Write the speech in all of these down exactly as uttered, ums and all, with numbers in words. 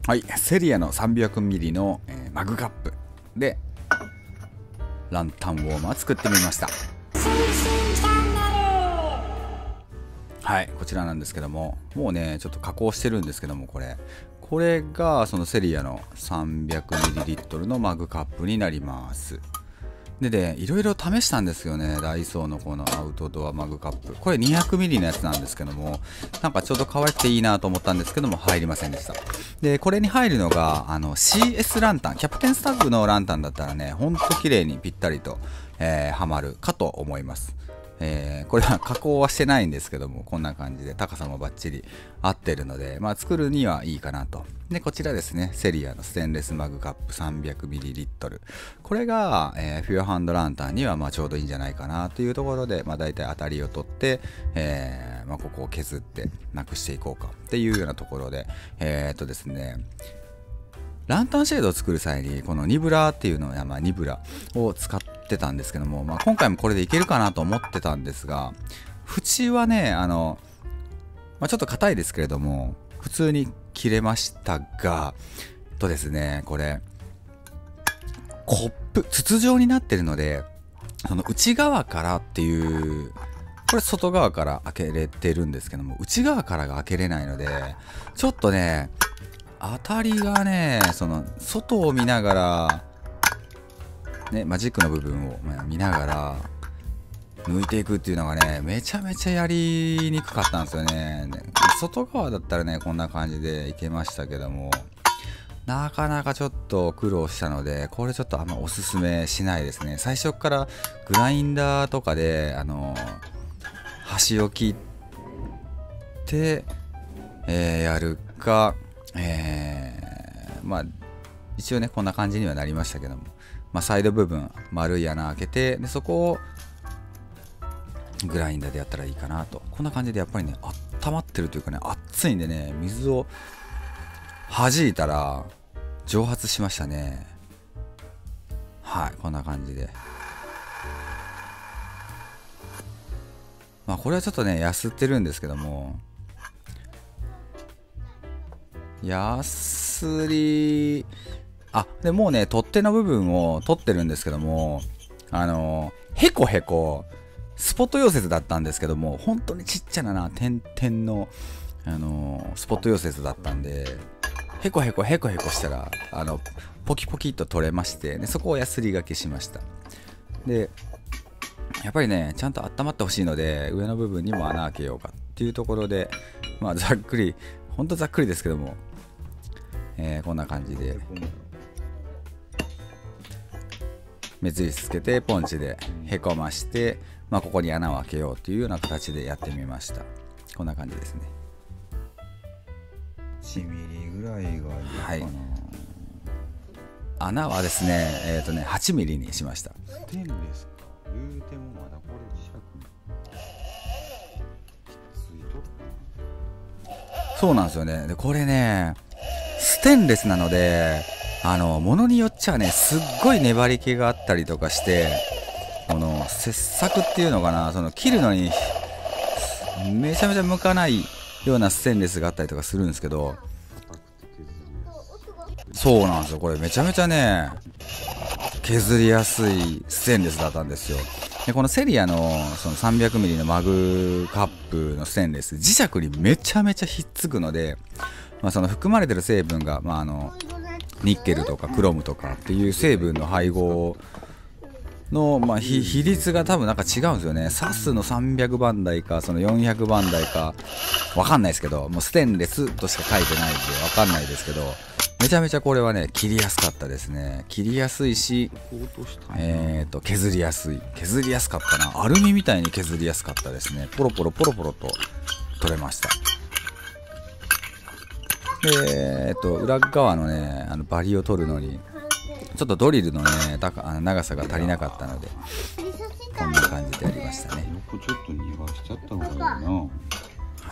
はい、セリアの さんびゃくミリ の、えー、マグカップでランタンウォーマー作ってみました。はい、こちらなんですけども、もうねちょっと加工してるんですけども、これこれがそのセリアの さんびゃくミリリットル のマグカップになります。でね、いろいろ試したんですよね。ダイソーのこのアウトドアマグカップ。これ にひゃくミリ のやつなんですけども、なんかちょうど可愛くていいなと思ったんですけども、入りませんでした。で、これに入るのが、あの シーエス ランタン。キャプテンスタッグのランタンだったらね、ほんと綺麗にぴったりと、えー、はまるかと思います。えー、これは加工はしてないんですけども、こんな感じで高さもバッチリ合ってるので、まあ作るにはいいかなと。で、こちらですね、セリアのステンレスマグカップ さんびゃくミリリットル。これが、えー、フュアハンドランタンにはまあちょうどいいんじゃないかなというところで、まあ大体当たりを取って、えーまあ、ここを削ってなくしていこうかっていうようなところで、えー、っとですね、ランタンシェードを作る際にこのニブラっていうのを、まあ、ニブラを使ってたんですけども、まあ、今回もこれでいけるかなと思ってたんですが、縁はねあの、まあ、ちょっと硬いですけれども普通に切れましたが、とですねこれコップ筒状になってるので、その内側からっていう、これ外側から開けれてるんですけども、内側からが開けれないので、ちょっとね当たりがね、その外を見ながら、ね、マジックの部分を見ながら抜いていくっていうのがね、めちゃめちゃやりにくかったんですよね。外側だったらね、こんな感じでいけましたけども、なかなかちょっと苦労したので、これちょっとあんまおすすめしないですね。最初からグラインダーとかで、あの、端を切って、えー、やるか、えー、まあ一応ねこんな感じにはなりましたけども、まあ、サイド部分丸い穴開けて、でそこをグラインダーでやったらいいかなと。こんな感じでやっぱりね温まってるというかね、熱いんでね、水を弾いたら蒸発しましたね。はい、こんな感じで、まあこれはちょっとねやすってるんですけども、やすり、あ、でもうね取っ手の部分を取ってるんですけども、あのへこへこスポット溶接だったんですけども、本当にちっちゃなな点々のあのスポット溶接だったんで、へこへこへこへこしたらあのポキポキっと取れまして、でそこをやすりがけしました。でやっぱりねちゃんと温まってほしいので、上の部分にも穴開けようかっていうところで、まあざっくり、ほんとざっくりですけども、えー、こんな感じで目印つけてポンチでへこまして、まあ、ここに穴を開けようというような形でやってみました。こんな感じですね。 いちミリぐらいがいいかな、はい、 穴はですねえっ、ー、とねはちミリにしました。 ステンレスか、言うてもまだこれ磁石ついとるかな。 そうなんですよね。でこれねステンレスなので、あの物によっちゃねすっごい粘り気があったりとかして、この切削っていうのかな、その切るのにめちゃめちゃ向かないようなステンレスがあったりとかするんですけど、そうなんですよ。これめちゃめちゃね削りやすいステンレスだったんですよ。でこのセリアのその さんびゃくミリ のマグカップのステンレス、磁石にめちゃめちゃひっつくので、まあ、その含まれてる成分が、まあ、あのニッケルとかクロムとかっていう成分の配合の、まあ、比, 比率が多分なんか違うんですよね。サスのさんびゃくばん台かそのよんひゃくばん台かわかんないですけど、もうステンレスとしか書いてないんでわかんないですけど、めちゃめちゃこれはね切りやすかったですね。切りやすいし、えーと削りやすい、削りやすかったな。アルミみたいに削りやすかったですね。ポロポロポロポロと取れました。でえっと裏側のねあのバリを取るのにちょっとドリルのねあの長さが足りなかったので、こんな感じでやりましたね。 横ちょっと逃がしちゃった方がいいな。 はい。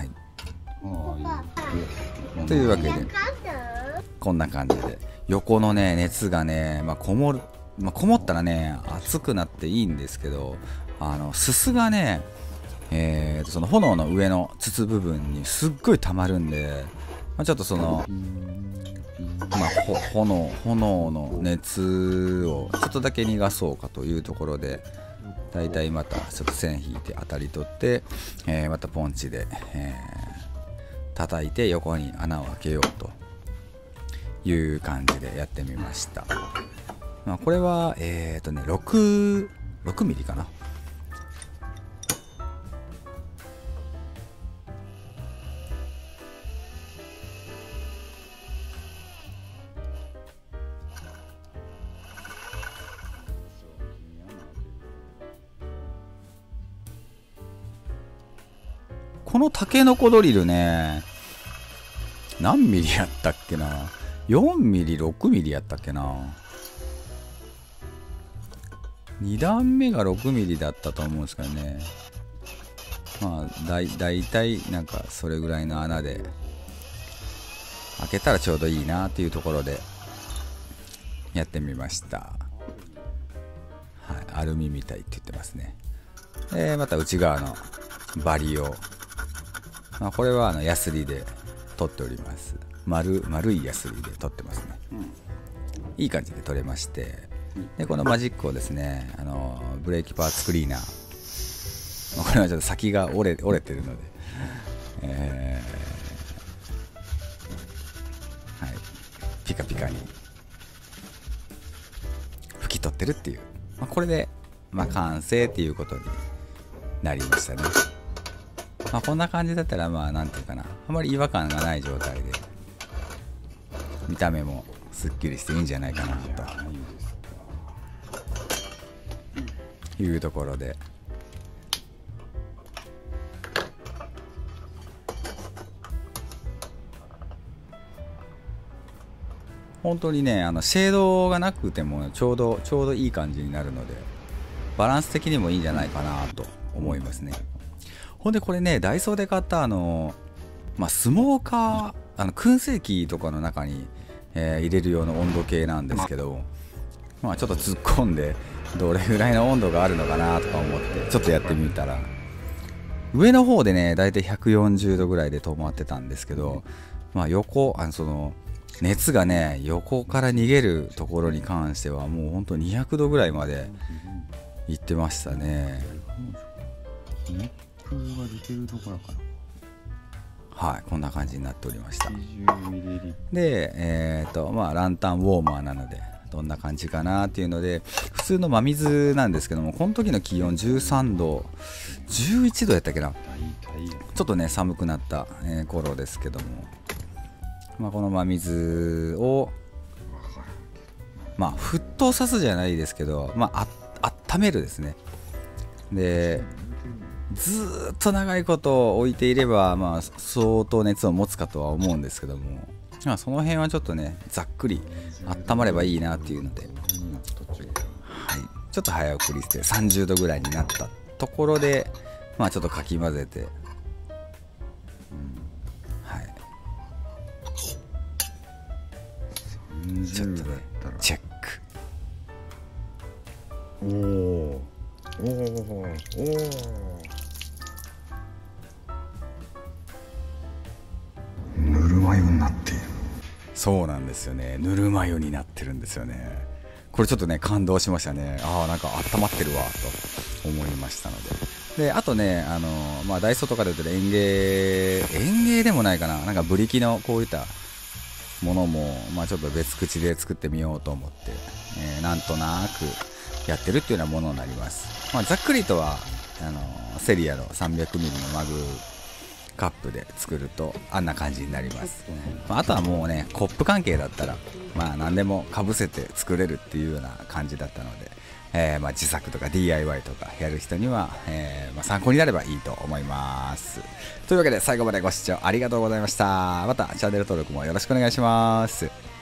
ああ、いい。 というわけでこんな感じで横のね熱がね、まあ、こもる、まあ、こもったらね熱くなっていいんですけど、あのすすがね、えー、とその炎の上の筒部分にすっごい溜まるんで、まあ、ちょっとそのまあ、ほ炎炎の熱をちょっとだけ逃がそうかというところで、だいたいまたちょっと線引いて当たり取って、えー、またポンチで、えー、叩いて横に穴を開けようという感じでやってみました。まあ、これはえっとねろくミリかな。このタケノコドリルね、何ミリやったっけな。よんミリ、ろくミリやったっけな。に段目がろくミリだったと思うんですけどね。まあだいだいたいなんかそれぐらいの穴で開けたらちょうどいいなっていうところでやってみました。はい、アルミみたいって言ってますね。でまた内側のバリを、まあ、これはあのヤスリで取っております。丸丸いヤスリで取ってますね。いい感じで取れまして、でこのマジックをですね、あのブレーキパーツクリーナー、これはちょっと先が折れ折れてるので、えーはい、ピカピカに拭き取ってるっていう、まあ、これで、まあ、完成っていうことになりましたね。まあ、こんな感じだったら、まあなんていうかな、あまり違和感がない状態で見た目もすっきりしていいんじゃないかなというところで、本当にね、あのシェードがなくてもちょうどちょうどいい感じになるので、バランス的にもいいんじゃないかなと思いますね。ほんでこれね、ダイソーで買ったあの、まあ、スモーカー、あの燻製機とかの中に、えー、入れる用の温度計なんですけど、まあ、ちょっと突っ込んでどれぐらいの温度があるのかなとか思ってちょっとやってみたら、上の方でねだいたいひゃくよんじゅうどぐらいで止まってたんですけど、まあ、横あのその熱がね横から逃げるところに関してはもうほんとにひゃくどぐらいまでいってましたね。 が出てるところかな。 はい、こんな感じになっておりました。で、えーとまあ、ランタンウォーマーなのでどんな感じかなっていうので、普通の真水なんですけども、この時の気温じゅうさんど、じゅういちどやったっけな、ちょっとね寒くなった、えー、頃ですけども、まあ、この真水をまあ沸騰さすじゃないですけど、まあ、あ温めるですね。でずーっと長いこと置いていれば、まあ、相当熱を持つかとは思うんですけども、まあ、その辺はちょっとねざっくり温まればいいなっていうので、はい、ちょっと早送りしてさんじゅうどぐらいになったところで、まあ、ちょっとかき混ぜて、うん、はい、ちょっとねチェック。 おおおおおぬるま湯になっている。 そうなんですよね、ぬるま湯になってるんですよね。これちょっとね感動しましたね。ああなんか温まってるわと思いましたので。であとね、あのまあダイソーとかで売ってる園芸園芸でもないかな、なんかブリキのこういったものも、まあ、ちょっと別口で作ってみようと思って、えー、なんとなくやってるっていうようなものになります。まあ、ざっくりとはあのセリアの さんびゃくミリ のマグカップで作るとあんな感じになります。まあ、あとはもうねコップ関係だったら、まあ、何でもかぶせて作れるっていうような感じだったので、えー、まあ自作とか ディーアイワイ とかやる人には、えーまあ、参考になればいいと思います。というわけで最後までご視聴ありがとうございました。またチャンネル登録もよろしくお願いします。